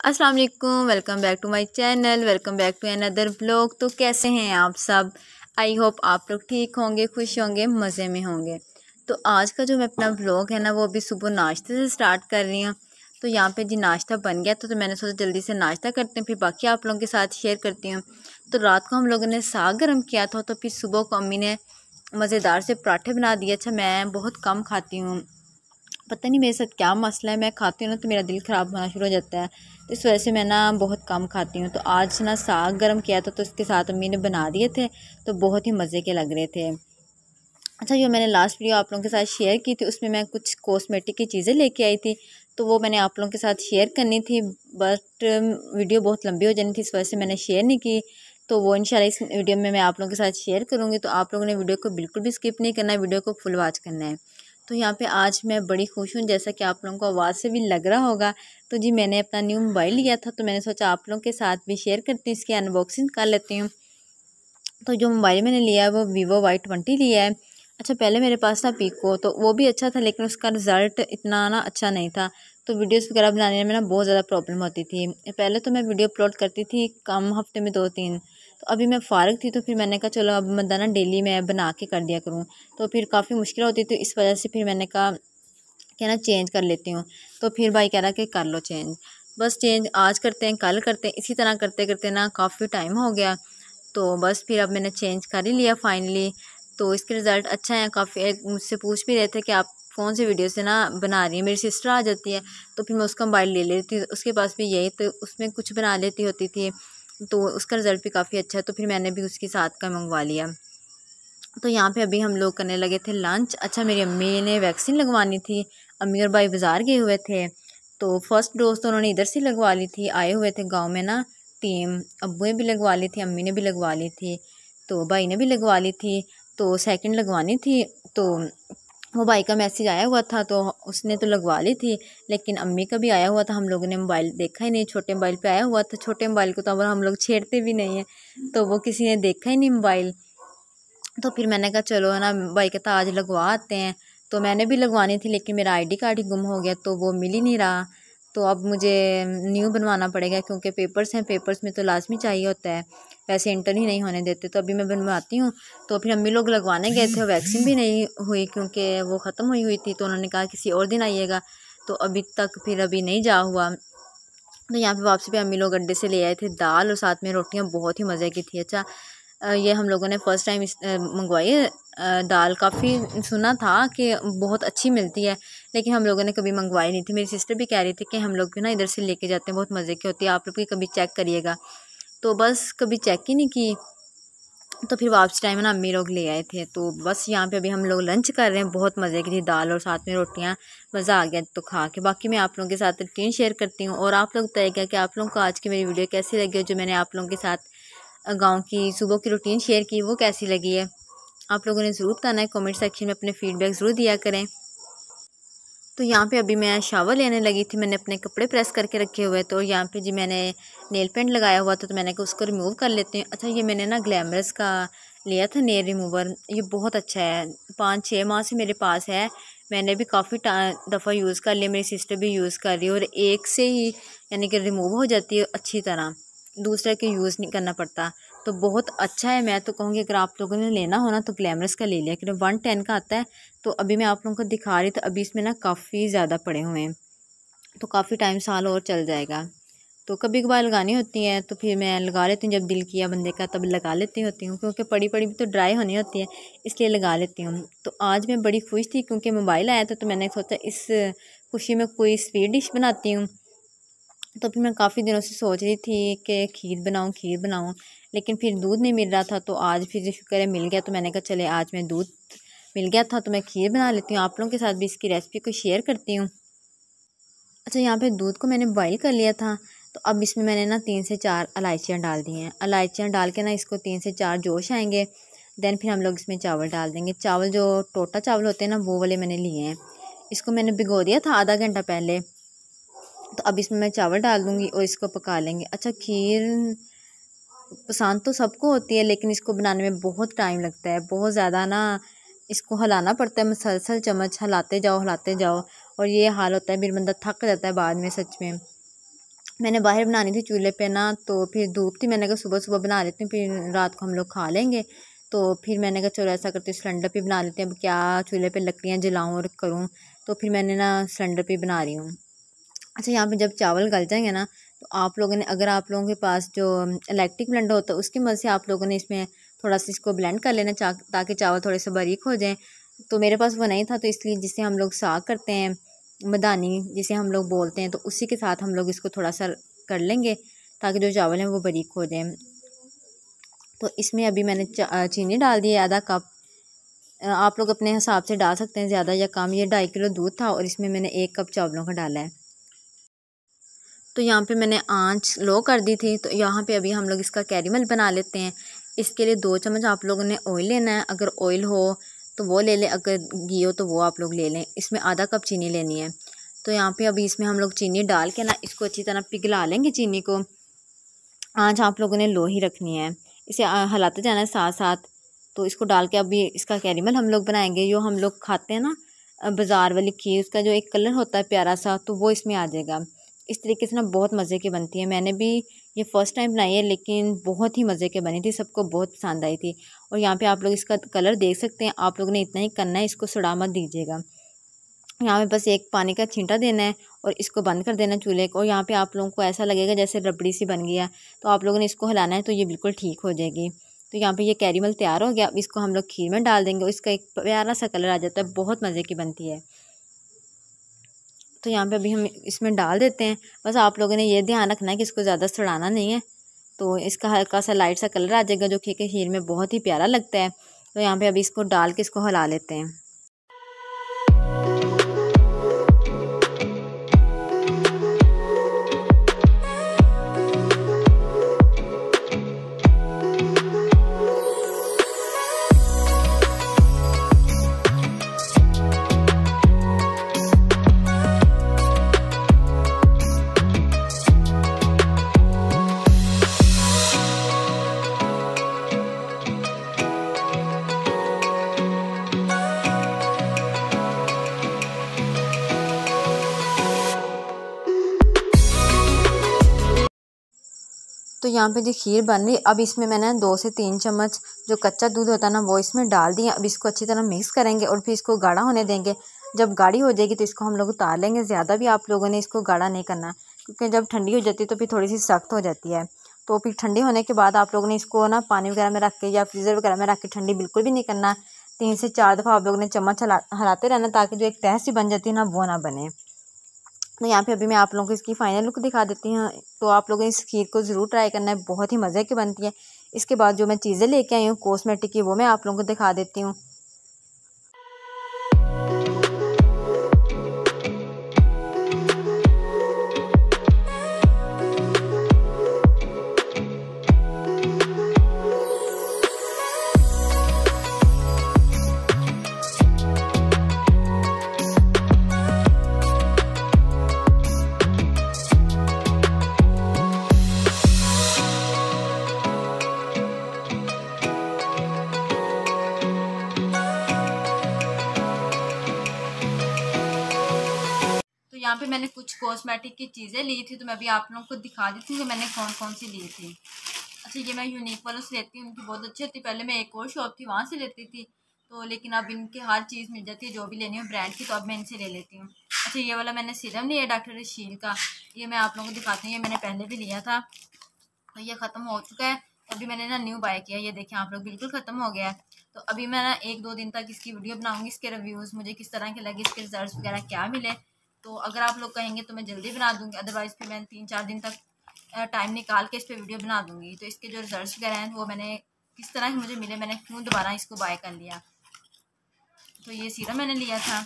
अस्सलाम वालेकुम, welcome back to my channel, welcome back to another vlog. तो कैसे हैं आप सब? आई होप आप लोग ठीक होंगे, खुश होंगे, मज़े में होंगे। तो आज का जो मैं अपना व्लॉग है ना, वो अभी सुबह नाश्ते से स्टार्ट कर रही हूँ। तो यहाँ पे जी नाश्ता बन गया, तो मैंने सोचा जल्दी से नाश्ता करते हैं, फिर बाकी आप लोगों के साथ शेयर करती हूँ। तो रात को हम लोगों ने साग गर्म किया था, तो फिर सुबह को अम्मी ने मज़ेदार से पराठे बना दिए। अच्छा, मैं बहुत कम खाती हूँ, पता नहीं मेरे साथ क्या मसला है, मैं खाती हूँ ना तो मेरा दिल ख़राब होना शुरू हो जाता है। तो इस वजह से मैं ना बहुत कम खाती हूँ। तो आज ना साग गर्म किया था, तो इसके साथ अम्मी ने बना दिए थे, तो बहुत ही मज़े के लग रहे थे। अच्छा, जो मैंने लास्ट वीडियो आप लोगों के साथ शेयर की थी, उसमें मैं कुछ कॉस्मेटिक की चीज़ें लेके आई थी, तो वो मैंने आप लोगों के साथ शेयर करनी थी, बट वीडियो बहुत लंबी हो जानी थी, इस वजह से मैंने शेयर नहीं की। तो वो इंशाल्लाह इस वीडियो में मैं आप लोगों के साथ शेयर करूँगी। तो आप लोगों ने वीडियो को बिल्कुल भी स्किप नहीं करना है, वीडियो को फुल वॉच करना है। तो यहाँ पे आज मैं बड़ी खुश हूँ, जैसा कि आप लोगों को आवाज़ से भी लग रहा होगा। तो जी मैंने अपना न्यू मोबाइल लिया था, तो मैंने सोचा आप लोगों के साथ भी शेयर करती हूँ, इसकी अनबॉक्सिंग कर लेती हूँ। तो जो मोबाइल मैंने लिया है वो वीवो Y20 लिया है। अच्छा, पहले मेरे पास था पीको, तो वो भी अच्छा था, लेकिन उसका रिज़ल्ट इतना ना अच्छा नहीं था। तो वीडियोस वगैरह बनाने में ना बहुत ज़्यादा प्रॉब्लम होती थी। पहले तो मैं वीडियो अपलोड करती थी कम हफ्ते में 2-3। तो अभी मैं फ़ारिग थी, तो फिर मैंने कहा चलो अब मैं ना डेली मैं बना के कर दिया करूँ। तो फिर काफ़ी मुश्किल होती थी, इस वजह से फिर मैंने कहा कि ना चेंज कर लेती हूँ। तो फिर भाई कह रहा कि कर लो चेंज। बस चेंज आज करते हैं, कल करते हैं, इसी तरह करते करते ना काफ़ी टाइम हो गया। तो बस फिर अब मैंने चेंज कर ही लिया फाइनली। तो इसके रिज़ल्ट अच्छा है काफ़ी। मुझसे पूछ भी रहे थे कि आप कौन सी वीडियो से ना बना रही हैं। मेरी सिस्टर आ जाती है, तो फिर मैं उसका मोबाइल ले लेती हूँ, उसके पास भी यही, तो उसमें कुछ बना लेती होती थी। तो उसका रिज़ल्ट भी काफ़ी अच्छा है, तो फिर मैंने भी उसके साथ का मंगवा लिया। तो यहाँ पे अभी हम लोग करने लगे थे लंच। अच्छा, मेरी अम्मी ने वैक्सीन लगवानी थी, अम्मी और भाई बाज़ार गए हुए थे, तो फर्स्ट डोज तो उन्होंने इधर से लगवा ली थी, आए हुए थे गांव में ना टीम। अब्बू ने भी लगवा ली थी, अम्मी ने भी लगवा ली थी, तो भाई ने भी लगवा ली थी। तो सेकंड लगवानी थी, तो वो भाई का मैसेज आया हुआ था, तो उसने तो लगवा ली थी, लेकिन अम्मी का भी आया हुआ था। हम लोगों ने मोबाइल देखा ही नहीं, छोटे मोबाइल पे आया हुआ था, छोटे मोबाइल को तो अब हम लोग छेड़ते भी नहीं हैं, तो वो किसी ने देखा ही नहीं मोबाइल। तो फिर मैंने कहा चलो है ना, भाई कहता आज लगवा आते हैं। तो मैंने भी लगवानी थी, लेकिन मेरा आईडी कार्ड ही गुम हो गया, तो वो मिल ही नहीं रहा। तो अब मुझे न्यू बनवाना पड़ेगा, क्योंकि पेपर्स हैं, पेपर्स में तो लाजमी चाहिए होता है, वैसे इंटर ही नहीं होने देते। तो अभी मैं बनवाती हूँ। तो फिर अम्मी लोग लगवाने गए थे, वैक्सीन भी नहीं हुई क्योंकि वो ख़त्म हुई थी, तो उन्होंने कहा किसी और दिन आइएगा। तो अभी तक फिर अभी नहीं जा हुआ। तो यहाँ पे वापसी पे अम्मी लोग अड्डे से ले आए थे दाल, और साथ में रोटियाँ बहुत ही मज़े की थी। अच्छा, ये हम लोगों ने फ़र्स्ट टाइम मंगवाई है दाल। काफ़ी सुना था कि बहुत अच्छी मिलती है, लेकिन हम लोगों ने कभी मंगवाई नहीं थी। मेरी सिस्टर भी कह रही थी कि हम लोग भी ना इधर से लेके जाते हैं, बहुत मज़े की होती है, आप लोग भी कभी चेक करिएगा। तो बस कभी चेक ही नहीं की। तो फिर वापसी टाइम है ना अम्मी लोग ले आए थे। तो बस यहाँ पे अभी हम लोग लंच कर रहे हैं, बहुत मज़े की थी दाल और साथ में रोटियाँ, मज़ा आ गया तो खा के। बाकी मैं आप लोगों के साथ रूटीन शेयर करती हूँ, और आप लोग बताइएगा कि आप लोगों को आज की मेरी वीडियो कैसी लगी है, जो मैंने आप लोगों के साथ गाँव की सुबह की रूटीन शेयर की, वो कैसी लगी है। आप लोगों ने ज़रूर बताना है, कमेंट सेक्शन में अपने फीडबैक ज़रूर दिया करें। तो यहाँ पे अभी मैं शावर लेने लगी थी, मैंने अपने कपड़े प्रेस करके रखे हुए। तो यहाँ पे जी मैंने नेल पेंट लगाया हुआ था, तो मैंने कहा उसको रिमूव कर लेते हैं। अच्छा, ये मैंने ना ग्लैमरस का लिया था नेल रिमूवर, ये बहुत अच्छा है, 5-6 माह से मेरे पास है। मैंने भी काफ़ी दफ़ा यूज़ कर लिया, मेरी सिस्टर भी यूज़ कर रही है, और एक से ही यानी कि रिमूव हो जाती है अच्छी तरह, दूसरे के यूज़ नहीं करना पड़ता। तो बहुत अच्छा है। मैं तो कहूँगी अगर आप लोगों ने लेना हो ना तो ग्लैमरस का ले लिया, क्योंकि 110 का आता है। तो अभी मैं आप लोगों को दिखा रही, तो अभी इसमें ना काफ़ी ज़्यादा पड़े हुए हैं, तो काफ़ी टाइम साल और चल जाएगा। तो कभी कभार लगानी होती है, तो फिर मैं लगा लेती हूँ, जब दिल किया बंदे का तब लगा लेती होती हूँ, क्योंकि पड़ी पड़ी भी तो ड्राई होनी होती है, इसलिए लगा लेती हूँ। तो आज मैं बड़ी खुश थी क्योंकि मोबाइल आया था, तो मैंने सोचा इस खुशी में कोई स्वीट डिश बनाती हूँ। तो फिर मैं काफ़ी दिनों से सोच रही थी कि खीर बनाऊँ, लेकिन फिर दूध नहीं मिल रहा था। तो आज फिर शुक्र है मिल गया, तो मैंने कहा चले आज मैं दूध मिल गया था, तो मैं खीर बना लेती हूँ, आप लोगों के साथ भी इसकी रेसिपी को शेयर करती हूँ। अच्छा, यहाँ पे दूध को मैंने बॉईल कर लिया था, तो अब इसमें मैंने ना 3 से 4 इलायचियाँ डाल दी हैं। इलायचियाँ डाल के ना इसको 3 से 4 जोश आएंगे, देन फिर हम लोग इसमें चावल डाल देंगे। चावल जो टोटा चावल होते हैं ना, वो वाले मैंने लिए हैं। इसको मैंने भिगो दिया था आधा घंटा पहले। तो अब इसमें मैं चावल डाल दूँगी और इसको पका लेंगे। अच्छा, खीर पसंद तो सबको होती है, लेकिन इसको बनाने में बहुत टाइम लगता है, बहुत ज़्यादा ना इसको हिलाना पड़ता है, मुसलसल चम्मच हिलाते जाओ, और ये हाल होता है, फिर बंदा थक जाता है बाद में सच में। मैंने बाहर बनानी थी चूल्हे पे ना, तो फिर धूप थी, मैंने कहा सुबह सुबह बना लेती हूँ, फिर रात को हम लोग खा लेंगे। तो फिर मैंने कहा चलो ऐसा करते सिलेंडर पे बना लेते हैं, अब क्या चूल्हे पे लकड़ियाँ जलाऊँ और करूँ। तो फिर मैंने ना सिलेंडर पे बना रही हूँ। अच्छा, यहाँ पे जब चावल गल जाएंगे ना, तो आप लोगों ने, अगर आप लोगों के पास जो इलेक्ट्रिक ब्लेंडर होता है उसकी मदद से आप लोगों ने इसमें थोड़ा सा इसको ब्लेंड कर लेना ताकि चावल थोड़े से बारीक हो जाएं। तो मेरे पास वो नहीं था, तो इसलिए जिसे हम लोग साग करते हैं, मदानी जिसे हम लोग बोलते हैं, तो उसी के साथ हम लोग इसको थोड़ा सा कर लेंगे ताकि जो चावल हैं वो बारीक हो जाएं। तो इसमें अभी मैंने चीनी डाल दी है आधा कप। आप लोग अपने हिसाब से डाल सकते हैं ज़्यादा या कम। ये 2.5 किलो दूध था और इसमें मैंने 1 कप चावलों का डाला है। तो यहाँ पे मैंने आंच लो कर दी थी। तो यहाँ पे अभी हम लोग इसका कैरेमल बना लेते हैं। इसके लिए 2 चम्मच आप लोगों ने ऑयल लेना है, अगर ऑयल हो तो वो ले लें, अगर घी हो तो वो आप लोग ले लें। इसमें आधा कप चीनी लेनी है। तो यहाँ पे अभी इसमें हम लोग चीनी डाल के ना इसको अच्छी तरह पिघला लेंगे चीनी को। आंच आप लोगों ने लो ही रखनी है, इसे हिलाते जाना है साथ साथ। तो इसको डाल के अभी इसका कैरेमल हम लोग बनाएंगे। जो हम लोग खाते हैं ना बाज़ार वाली खीर, उसका जो एक कलर होता है प्यारा सा, तो वो इसमें आ जाएगा। इस तरीके से ना बहुत मज़े की बनती है। मैंने भी ये फ़र्स्ट टाइम बनाई है, लेकिन बहुत ही मज़े की बनी थी, सबको बहुत पसंद आई थी। और यहाँ पे आप लोग इसका कलर देख सकते हैं। आप लोगों ने इतना ही करना है, इसको सड़ा मत दीजिएगा। यहाँ पे बस एक पानी का छींटा देना है और इसको बंद कर देना चूल्हे को। और यहाँ पे आप लोगों को ऐसा लगेगा जैसे रबड़ी सी बन गया, तो आप लोगों ने इसको हिलाना है, तो ये बिल्कुल ठीक हो जाएगी। तो यहाँ पे ये कैरेमल तैयार हो गया। अब इसको हम लोग खीर में डाल देंगे और इसका एक प्यारा सा कलर आ जाता है, बहुत मज़े की बनती है। तो यहाँ पे अभी हम इसमें डाल देते हैं। बस आप लोगों ने ये ध्यान रखना है कि इसको ज़्यादा सड़ाना नहीं है। तो इसका हल्का सा लाइट सा कलर आ जाएगा, जो कि खीर में बहुत ही प्यारा लगता है। तो यहाँ पे अभी इसको डाल के इसको हिला लेते हैं। तो यहाँ पे जो खीर बन रही, अब इसमें मैंने 2 से 3 चम्मच जो कच्चा दूध होता है ना, वो इसमें डाल दिया। अब इसको अच्छी तरह मिक्स करेंगे और फिर इसको गाढ़ा होने देंगे। जब गाढ़ी हो जाएगी तो इसको हम लोग उतार लेंगे। ज़्यादा भी आप लोगों ने इसको गाढ़ा नहीं करना, क्योंकि जब ठंडी हो जाती है तो फिर थोड़ी सी सख्त हो जाती है। तो फिर ठंडी होने के बाद आप लोगों ने इसको ना पानी वगैरह में रख के या फ्रीज़र वगैरह में रख के, ठंडी बिल्कुल भी नहीं करना। 3 से 4 दफ़ा आप लोगों ने चम्मच हिलाते रहना, ताकि जो एक तह सी बन जाती है ना, वो ना बने। तो यहाँ पे अभी मैं आप लोगों को इसकी फ़ाइनल लुक दिखा देती हूँ। तो आप लोगों ने इस खीर को ज़रूर ट्राई करना है, बहुत ही मज़े की बनती है। इसके बाद जो मैं चीज़ें लेके आई हूँ कॉस्मेटिक की, वो मैं आप लोगों को दिखा देती हूँ। तो यहाँ पे मैंने कुछ कॉस्मेटिक की चीज़ें ली थी, तो मैं अभी आप लोगों को दिखा देती हूँ कि मैंने कौन कौन सी ली थी। अच्छा, ये मैं यूनिक वालों से लेती हूँ, उनकी बहुत अच्छी होती है। पहले मैं एक और शॉप थी, वहाँ से लेती थी, तो लेकिन अब इनके हर चीज़ मिल जाती है, जो भी लेनी हो ब्रांड की, तो अब मैं इनसे ले लेती हूँ। अच्छा, ये वाला मैंने सीरम लिया डॉक्टर रशील का, ये मैं आप लोगों को दिखाती हूँ। ये मैंने पहले भी लिया था, तो ये ख़त्म हो चुका है। अभी मैंने ना न्यू बाय किया, ये देखें आप लोग, बिल्कुल ख़त्म हो गया है। तो अभी मैं ना 1-2 दिन तक इसकी वीडियो बनाऊँगी, इसके रिव्यूज़ मुझे किस तरह के लगे, इसके रिजल्ट्स वगैरह क्या मिले। तो अगर आप लोग कहेंगे तो मैं जल्दी बना दूँगी, अदरवाइज़ फिर मैं 3-4 दिन तक टाइम निकाल के इस पर वीडियो बना दूँगी। तो इसके जो रिजल्ट्स वगैरह हैं वो मैंने किस तरह के मुझे मिले, मैंने क्यों दोबारा इसको बाय कर लिया। तो ये सीरम मैंने लिया था।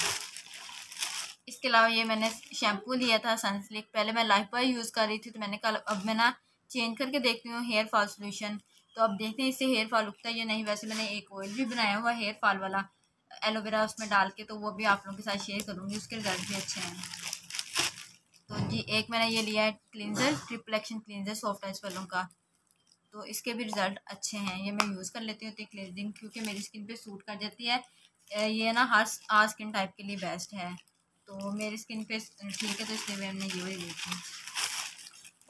इसके अलावा ये मैंने शैम्पू लिया था सनसिल्क। पहले मैं लाइफ बॉय यूज़ कर रही थी, तो मैंने कल अब मैं ना चेंज करके देखती हूँ हेयर फॉल सोल्यूशन। तो अब देखते हैं इससे हेयर फॉल उगता है या नहीं। वैसे मैंने एक ऑयल भी बनाया हुआ हेयर फॉल वाला, एलोवेरा उसमें डाल के, तो वो भी आप लोगों के साथ शेयर करूँगी, उसके रिजल्ट भी अच्छे हैं। तो जी, एक मैंने ये लिया है cleanser, triple action cleanser soft touch वालों का, तो इसके भी रिज़ल्ट अच्छे हैं। ये मैं यूज़ कर लेती हूँ थिक क्लेंजिंग, क्योंकि मेरी स्किन पे सूट कर जाती है। ये ना हर स्किन टाइप के लिए बेस्ट है, तो मेरी स्किन पे ठीक है, तो इसलिए मैंने ये वाली ली थी।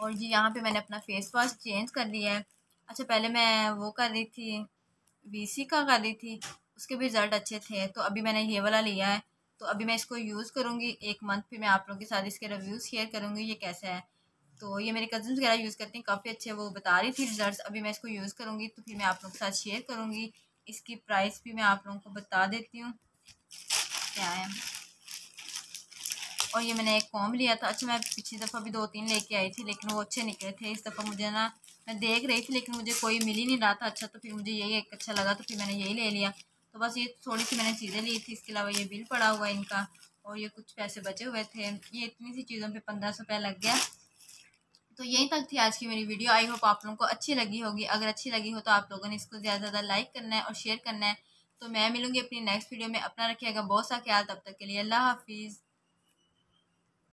और जी यहाँ पे मैंने अपना फेस वॉश चेंज कर लिया है। अच्छा पहले मैं वो कर रही थी, वीसी का कर रही थी, उसके भी रिज़ल्ट अच्छे थे, तो अभी मैंने ये वाला लिया है। तो अभी मैं इसको यूज़ करूँगी 1 मंथ, फिर मैं आप लोगों के साथ इसके रिव्यूज़ शेयर करूँगी ये कैसा है। तो ये मेरे कज़न्स वगैरह यूज़ करती हैं, काफ़ी अच्छे वो बता रही थी रिज़ल्ट्स। अभी मैं इसको यूज़ करूँगी तो फिर मैं आप लोगों के साथ शेयर करूँगी। इसकी प्राइस भी मैं आप लोगों को बता देती हूँ क्या है। और ये मैंने एक कॉम्ब लिया था। अच्छा मैं पिछली दफ़ा भी 2-3 लेके आई थी, लेकिन वो अच्छे निकले थे। इस दफ़ा मुझे ना, मैं देख रही थी लेकिन मुझे कोई मिल ही नहीं रहा था अच्छा, तो फिर मुझे यही एक अच्छा लगा, तो फिर मैंने यही ले लिया। तो बस ये थोड़ी सी मैंने चीज़ें ली थी, इसके अलावा ये बिल पड़ा हुआ है इनका, और ये कुछ पैसे बचे हुए थे। ये इतनी सी चीज़ों पे 1500 रुपया लग गया। तो यहीं तक थी आज की मेरी वीडियो। आई होप आप लोगों को अच्छी लगी होगी। अगर अच्छी लगी हो तो आप लोगों ने इसको ज़्यादा से ज़्यादा लाइक करना है और शेयर करना है। तो मैं मिलूंगी अपनी नेक्स्ट वीडियो में। अपना रखिएगा बहुत सा ख्याल, तब तक के लिए अल्लाह हाफिज़।